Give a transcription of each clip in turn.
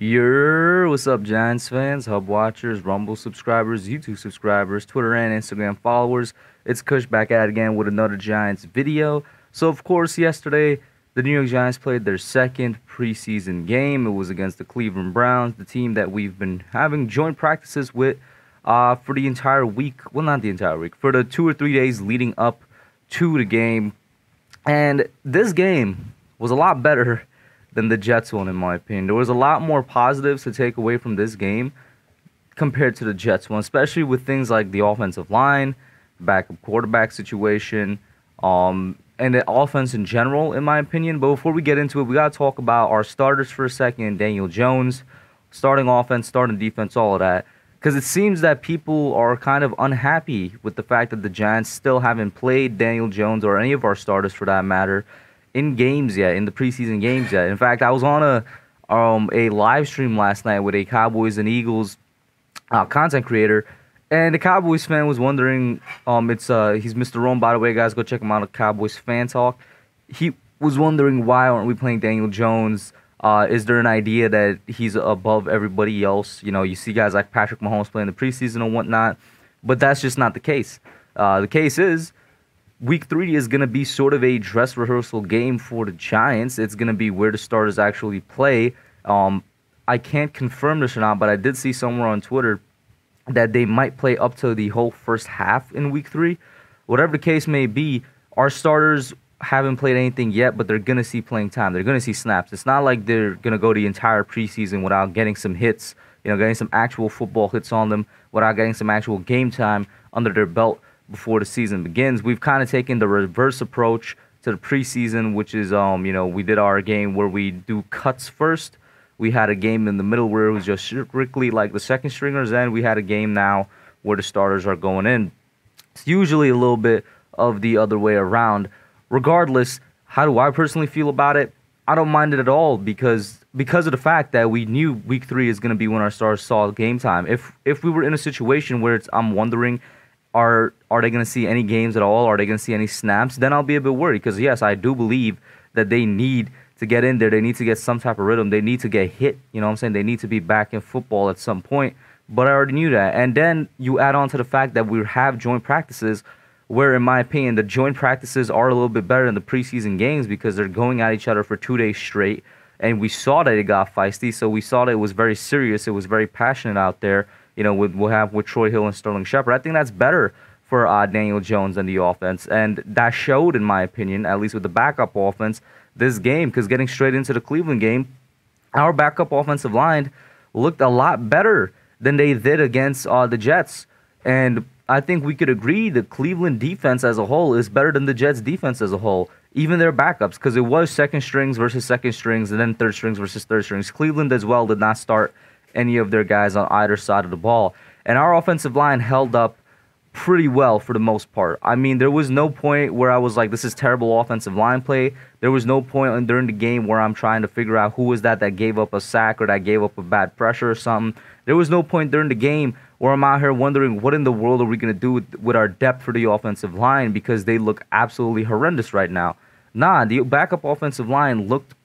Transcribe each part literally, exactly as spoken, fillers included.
Yer, what's up, Giants fans, Hub watchers, Rumble subscribers, YouTube subscribers, Twitter and Instagram followers? It's Kush back at it again with another Giants video. So, of course, yesterday the New York Giants played their second preseason game. It was against the Cleveland Browns, the team that we've been having joint practices with uh, for the entire week. Well, not the entire week, for the two or three days leading up to the game. And this game was a lot better than the Jets one, in my opinion. There was a lot more positives to take away from this game compared to the Jets one, especially with things like the offensive line, backup quarterback situation, um, and the offense in general, in my opinion. But before we get into it, we got to talk about our starters for a second. Daniel Jones, starting offense, starting defense, all of that. Because it seems that people are kind of unhappy with the fact that the Giants still haven't played Daniel Jones or any of our starters, for that matter, in games yet, in the preseason games yet. In fact, I was on a um, a live stream last night with a Cowboys and Eagles uh, content creator, and the Cowboys fan was wondering, um, it's uh, he's Mister Rome, by the way, guys, go check him out on Cowboys Fan Talk. He was wondering, why aren't we playing Daniel Jones? Uh, is there an idea that he's above everybody else? You know, you see guys like Patrick Mahomes playing the preseason and whatnot, but that's just not the case. Uh, the case is, Week three is going to be sort of a dress rehearsal game for the Giants. It's going to be where the starters actually play. Um, I can't confirm this or not, but I did see somewhere on Twitter that they might play up to the whole first half in Week three. Whatever the case may be, our starters haven't played anything yet, but they're going to see playing time. They're going to see snaps. It's not like they're going to go the entire preseason without getting some hits, you know, getting some actual football hits on them, without getting some actual game time under their belt before the season begins. We've kind of taken the reverse approach to the preseason, which is, um, you know, we did our game where we do cuts first. We had a game in the middle where it was just strictly like the second stringers, and we had a game now where the starters are going in. It's usually a little bit of the other way around. Regardless, how do I personally feel about it? I don't mind it at all because because of the fact that we knew week three is going to be when our stars saw game time. If if we were in a situation where it's, I'm wondering, Are are they going to see any games at all? Are they going to see any snaps? Then I'll be a bit worried because, yes, I do believe that they need to get in there. They need to get some type of rhythm. They need to get hit. You know what I'm saying? They need to be back in football at some point. But I already knew that. And then you add on to the fact that we have joint practices where, in my opinion, the joint practices are a little bit better than the preseason games because they're going at each other for two days straight. And we saw that it got feisty. So we saw that it was very serious. It was very passionate out there. You know, with, we'll have with Troy Hill and Sterling Shepard. I think that's better for uh, Daniel Jones and the offense. And that showed, in my opinion, at least with the backup offense, this game. Because getting straight into the Cleveland game, our backup offensive line looked a lot better than they did against uh, the Jets. And I think we could agree the Cleveland defense as a whole is better than the Jets defense as a whole. Even their backups, because it was second strings versus second strings and then third strings versus third strings. Cleveland as well did not start any of their guys on either side of the ball. And our offensive line held up pretty well for the most part. I mean, there was no point where I was like, this is terrible offensive line play. There was no point during the game where I'm trying to figure out who was that that gave up a sack or that gave up a bad pressure or something. There was no point during the game where I'm out here wondering what in the world are we going to do with, with our depth for the offensive line because they look absolutely horrendous right now. Nah, the backup offensive line looked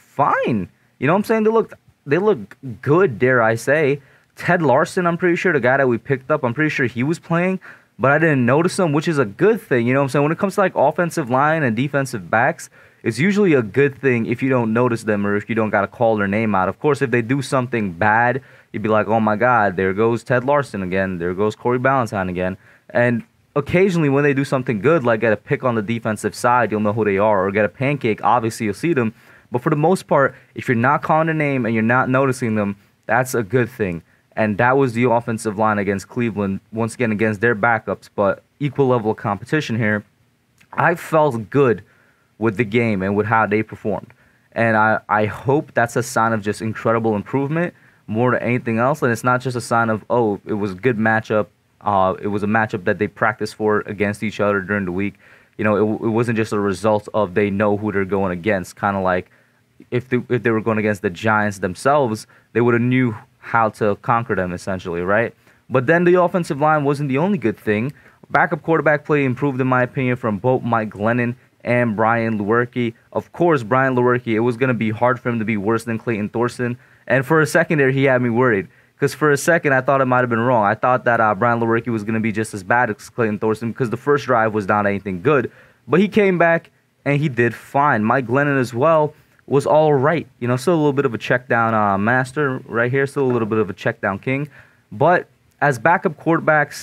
fine. You know what I'm saying? They looked They look good, dare I say. Ted Larson, I'm pretty sure, the guy that we picked up, I'm pretty sure he was playing, but I didn't notice him, which is a good thing. You know what I'm saying? When it comes to like offensive line and defensive backs, it's usually a good thing if you don't notice them or if you don't got to call their name out. Of course, if they do something bad, you'd be like, oh my God, there goes Ted Larson again. There goes Corey Ballantyne again. And occasionally when they do something good, like get a pick on the defensive side, you'll know who they are, or get a pancake, obviously you'll see them. But for the most part, if you're not calling a name and you're not noticing them, that's a good thing. And that was the offensive line against Cleveland, once again against their backups, but equal level of competition here. I felt good with the game and with how they performed. And I, I hope that's a sign of just incredible improvement more than anything else. And it's not just a sign of, oh, it was a good matchup. Uh, it was a matchup that they practiced for against each other during the week. You know, it, it wasn't just a result of they know who they're going against, kind of like, If they, if they were going against the Giants themselves, they would have knew how to conquer them, essentially, right? But then the offensive line wasn't the only good thing. Backup quarterback play improved, in my opinion, from both Mike Glennon and Brian Lewerke. Of course, Brian Lewerke, it was going to be hard for him to be worse than Clayton Thorson. And for a second there, he had me worried. Because for a second, I thought it might have been wrong. I thought that uh, Brian Lewerke was going to be just as bad as Clayton Thorson because the first drive was not anything good. But he came back, and he did fine. Mike Glennon as well was all right. You know, still a little bit of a check down uh, master right here. Still a little bit of a check down king. But as backup quarterbacks,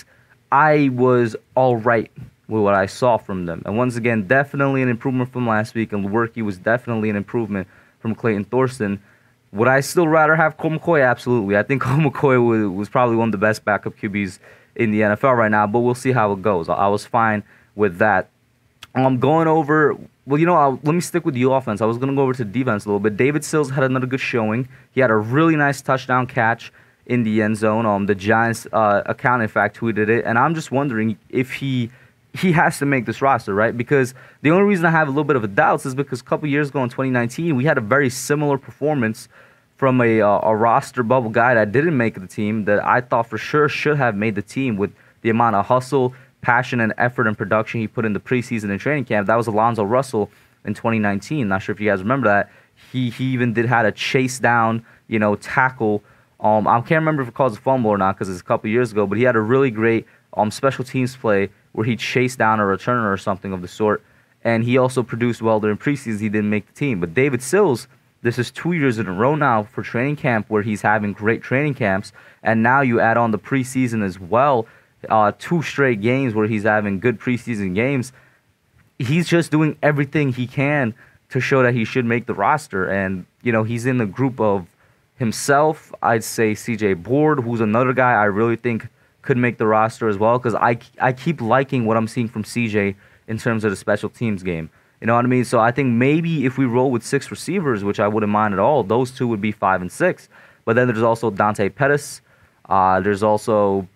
I was all right with what I saw from them. And once again, definitely an improvement from last week. And Lewerke was definitely an improvement from Clayton Thorson. Would I still rather have Colt McCoy? Absolutely. I think Colt McCoy was, was probably one of the best backup Q Bs in the N F L right now, but we'll see how it goes. I was fine with that. I'm going over, well, you know, I'll, let me stick with the offense. I was going to go over to defense a little bit. David Sills had another good showing. He had a really nice touchdown catch in the end zone. Um, the Giants uh, account, in fact, tweeted it, and I'm just wondering if he... he has to make this roster, right? Because the only reason I have a little bit of a doubt is because a couple years ago in twenty nineteen, we had a very similar performance from a, uh, a roster bubble guy that didn't make the team that I thought for sure should have made the team with the amount of hustle, passion, and effort and production he put in the preseason and training camp. That was Alonzo Russell in twenty nineteen. Not sure if you guys remember that. He he even did had a chase down, you know, tackle. Um, I can't remember if it calls a fumble or not because it's a couple years ago, but he had a really great um special teams play where he chased down a returner or something of the sort. And he also produced well during preseason. He didn't make the team. But David Sills, this is two years in a row now for training camp where he's having great training camps. And now you add on the preseason as well, uh, two straight games where he's having good preseason games. He's just doing everything he can to show that he should make the roster. And, you know, he's in the group of himself, I'd say C J Board, who's another guy I really think could make the roster as well, because I, I keep liking what I'm seeing from C J in terms of the special teams game. You know what I mean? So I think maybe if we roll with six receivers, which I wouldn't mind at all, those two would be five and six. But then there's also Dante Pettis. Uh, there's also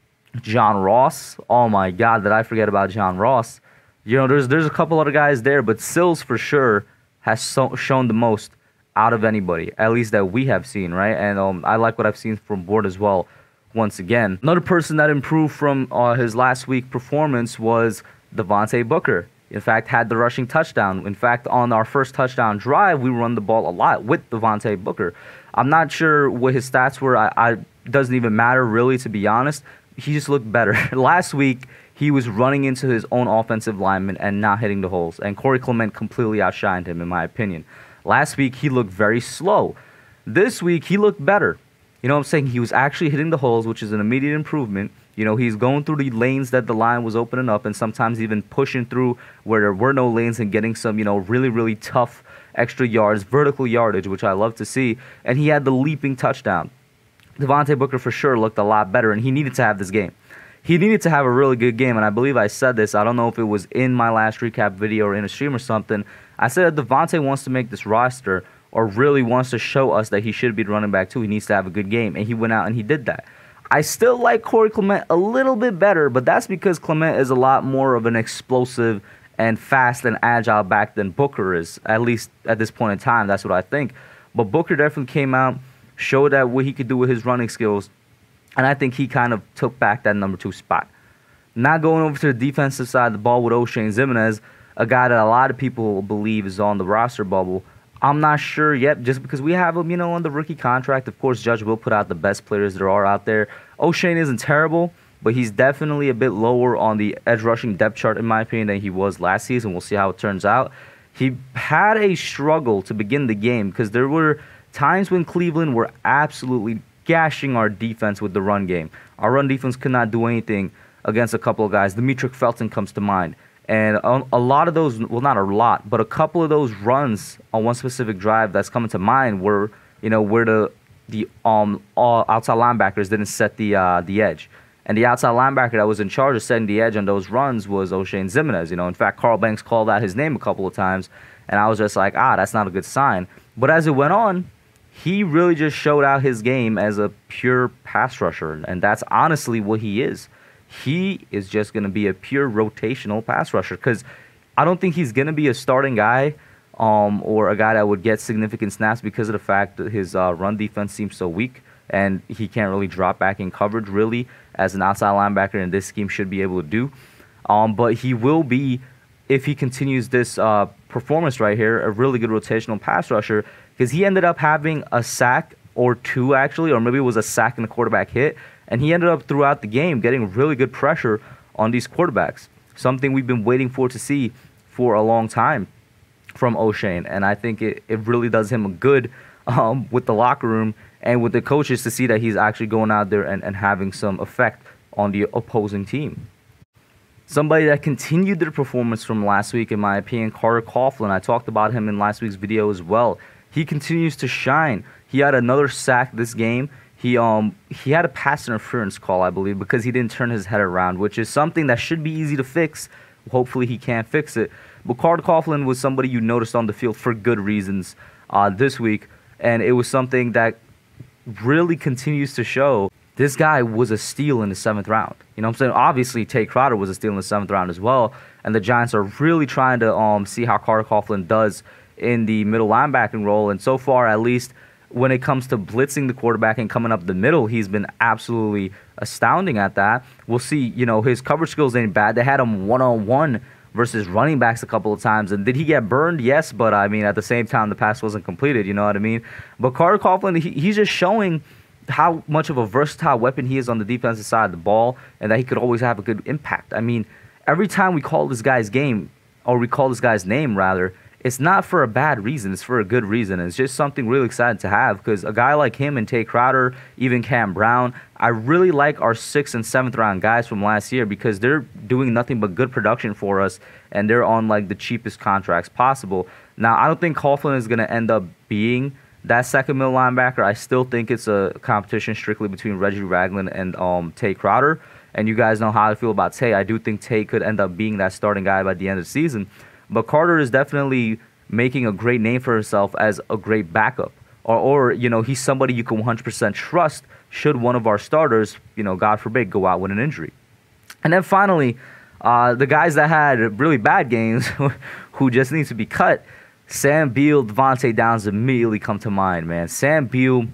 John Ross. Oh, my God, did I forget about John Ross? You know, there's there's a couple other guys there, but Sills for sure has so, shown the most out of anybody, at least that we have seen, right? And um, I like what I've seen from Board as well. Once again, another person that improved from uh, his last week performance was Devontae Booker. In fact, had the rushing touchdown. In fact, on our first touchdown drive, we run the ball a lot with Devontae Booker. I'm not sure what his stats were. I, I doesn't even matter really, to be honest. He just looked better. Last week, he was running into his own offensive lineman and not hitting the holes. And Corey Clement completely outshined him, in my opinion. Last week, he looked very slow. This week, he looked better. You know what I'm saying? He was actually hitting the holes, which is an immediate improvement. You know, he's going through the lanes that the line was opening up and sometimes even pushing through where there were no lanes and getting some, you know, really, really tough extra yards, vertical yardage, which I love to see. And he had the leaping touchdown. Devontae Booker for sure looked a lot better, and he needed to have this game. He needed to have a really good game, and I believe I said this. I don't know if it was in my last recap video or in a stream or something. I said that Devontae wants to make this roster or really wants to show us that he should be the running back too. He needs to have a good game, and he went out and he did that. I still like Corey Clement a little bit better, but that's because Clement is a lot more of an explosive and fast and agile back than Booker is, at least at this point in time. That's what I think. But Booker definitely came out, showed that what he could do with his running skills, and I think he kind of took back that number two spot. Now going over to the defensive side of the ball with O'Shane Ximines, a guy that a lot of people believe is on the roster bubble. I'm not sure yet, just because we have him, you know, on the rookie contract. Of course, Judge will put out the best players there are out there. O'Shane isn't terrible, but he's definitely a bit lower on the edge rushing depth chart, in my opinion, than he was last season. We'll see how it turns out. He had a struggle to begin the game because there were times when Cleveland were absolutely gashing our defense with the run game. Our run defense could not do anything against a couple of guys. Demetric Felton comes to mind. And a lot of those, well, not a lot, but a couple of those runs on one specific drive that's coming to mind were, you know, where the the um all outside linebackers didn't set the uh, the edge, and the outside linebacker that was in charge of setting the edge on those runs was O'Shane Ximines. You know, in fact, Carl Banks called out his name a couple of times, and I was just like, ah, that's not a good sign. But as it went on, he really just showed out his game as a pure pass rusher, and that's honestly what he is. He is just going to be a pure rotational pass rusher because I don't think he's going to be a starting guy um, or a guy that would get significant snaps because of the fact that his uh, run defense seems so weak and he can't really drop back in coverage really as an outside linebacker in this scheme should be able to do. Um, but he will be, if he continues this uh, performance right here, a really good rotational pass rusher because he ended up having a sack or two actually, or maybe it was a sack and a quarterback hit. And he ended up throughout the game getting really good pressure on these quarterbacks, something we've been waiting for to see for a long time from O'Shane. And I think it, it really does him good um, with the locker room and with the coaches to see that he's actually going out there and, and having some effect on the opposing team. Somebody that continued their performance from last week, in my opinion, Carter Coughlin. I talked about him in last week's video as well. He continues to shine. He had another sack this game. He um he had a pass interference call, I believe, because he didn't turn his head around, which is something that should be easy to fix. Hopefully he can fix it. But Carter Coughlin was somebody you noticed on the field for good reasons uh, this week, and it was something that really continues to show. This guy was a steal in the seventh round. You know what I'm saying? Obviously, Tay Crowder was a steal in the seventh round as well, and the Giants are really trying to um see how Carter Coughlin does in the middle linebacking role. And so far, at least, when it comes to blitzing the quarterback and coming up the middle, he's been absolutely astounding at that. We'll see. You know, his coverage skills ain't bad. They had him one-on-one versus running backs a couple of times. And did he get burned? Yes, but, I mean, at the same time, the pass wasn't completed. You know what I mean? But Carter Coughlin, he, he's just showing how much of a versatile weapon he is on the defensive side of the ball, and that he could always have a good impact. I mean, every time we call this guy's game, or we call this guy's name, rather, it's not for a bad reason. It's for a good reason. It's just something really exciting to have, because a guy like him and Tay Crowder, even Cam Brown, I really like our sixth and seventh round guys from last year, because they're doing nothing but good production for us, and they're on like the cheapest contracts possible. Now, I don't think Coughlin is going to end up being that second middle linebacker. I still think it's a competition strictly between Reggie Ragland and um, Tay Crowder. And you guys know how I feel about Tay. I do think Tay could end up being that starting guy by the end of the season. But Carter is definitely making a great name for himself as a great backup. Or, or you know, he's somebody you can one hundred percent trust should one of our starters, you know, God forbid, go out with an injury. And then finally, uh, the guys that had really bad games who just need to be cut, Sam Beal, Devontae Downs immediately come to mind, man. Sam Beal,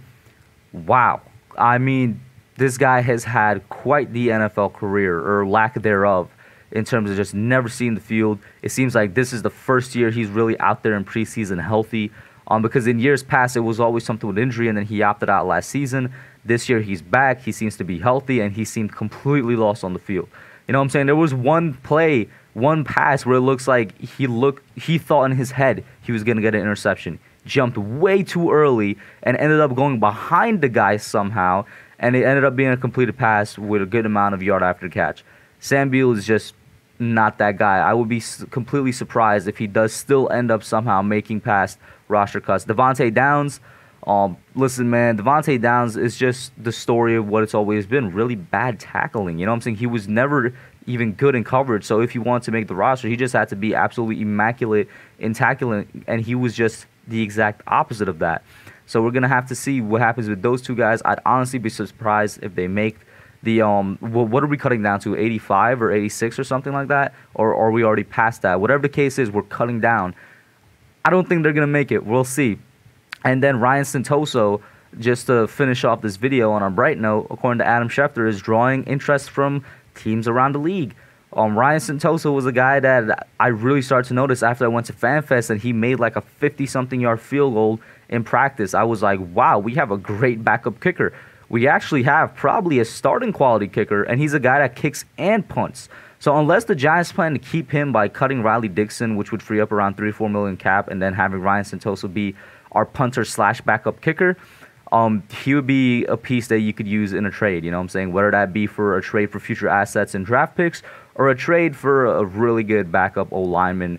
wow. I mean, this guy has had quite the N F L career, or lack thereof, in terms of just never seeing the field. It seems like this is the first year he's really out there in preseason healthy, um, because in years past it was always something with injury, and then he opted out last season. This year he's back, he seems to be healthy, and he seemed completely lost on the field. You know what I'm saying? There was one play, one pass where it looks like he looked, he thought in his head he was going to get an interception. Jumped way too early and ended up going behind the guy somehow, and it ended up being a completed pass with a good amount of yard after catch. Sam Beal is just not that guy. I would be completely surprised if he does still end up somehow making past roster cuts. Devontae Downs, um, listen, man, Devontae Downs is just the story of what it's always been. Really bad tackling. You know what I'm saying? He was never even good in coverage. So if he wanted to make the roster, he just had to be absolutely immaculate in tackling, and he was just the exact opposite of that. So we're going to have to see what happens with those two guys. I'd honestly be surprised if they make the, um, what are we cutting down to, eighty-five or eighty-six or something like that? Or, or are we already past that? Whatever the case is, we're cutting down. I don't think they're going to make it. We'll see. And then Ryan Santoso, just to finish off this video on a bright note, according to Adam Schefter, is drawing interest from teams around the league. Um, Ryan Santoso was a guy that I really started to notice after I went to FanFest, and he made like a fifty-something yard field goal in practice. I was like, wow, we have a great backup kicker. We actually have probably a starting quality kicker, and he's a guy that kicks and punts. So unless the Giants plan to keep him by cutting Riley Dixon, which would free up around three or four million cap, and then having Ryan Santoso be our punter slash backup kicker, um, he would be a piece that you could use in a trade. You know what I'm saying? Whether that be for a trade for future assets and draft picks, or a trade for a really good backup O-lineman.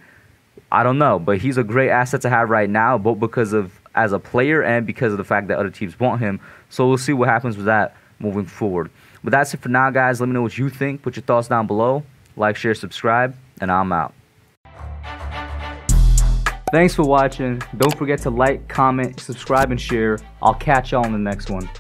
I don't know, but he's a great asset to have right now, both because of as a player and because of the fact that other teams want him. So we'll see what happens with that moving forward. But that's it for now, guys. Let me know what you think. Put your thoughts down below. Like, share, subscribe, and I'm out. Thanks for watching. Don't forget to like, comment, subscribe, and share. I'll catch y'all on the next one.